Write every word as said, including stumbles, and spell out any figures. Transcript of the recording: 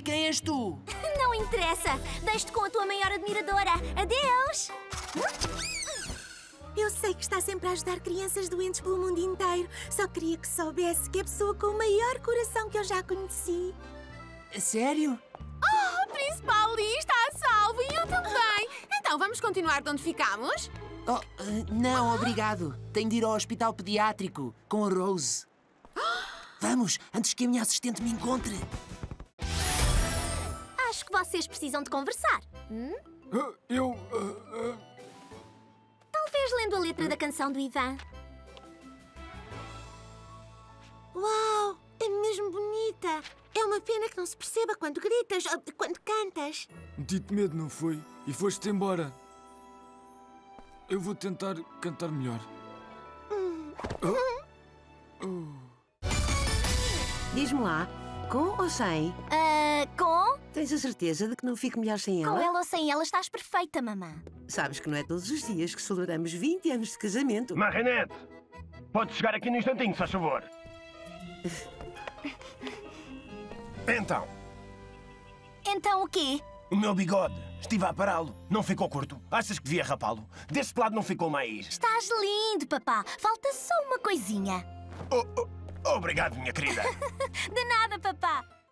quem és tu? Não interessa. Deixo-te com a tua maior admiradora. Adeus! Eu sei que está sempre a ajudar crianças doentes pelo mundo inteiro. Só queria que soubesse que é a pessoa com o maior coração que eu já conheci. Sério? Oh, Príncipe Ali está a salvo e eu também. Então, vamos continuar de onde ficámos? Oh, uh, não, obrigado. Tenho de ir ao hospital pediátrico com a Rose. Vamos, antes que a minha assistente me encontre. Acho que vocês precisam de conversar. Hum? Uh, eu... Uh, uh... Talvez lendo a letra da canção do Ivan. Uau! É mesmo bonita. É uma pena que não se perceba quando gritas, ou quando cantas. Meti-te medo, não foi? E foste-te embora. Eu vou tentar cantar melhor. Oh. Oh. Diz-me lá, com ou sem? Ah, com? Tens a certeza de que não fico melhor sem ela? Com ela ou sem ela estás perfeita, mamã. Sabes que não é todos os dias que celebramos vinte anos de casamento. Marinette, pode chegar aqui no instantinho, se faz favor. Então, Então o quê? o meu bigode. Estive a pará-lo. Não ficou curto. Achas que devia rapá-lo? Deste lado não ficou mais... Estás lindo, papá. Falta só uma coisinha. Oh, oh, obrigado, minha querida. De nada, papá.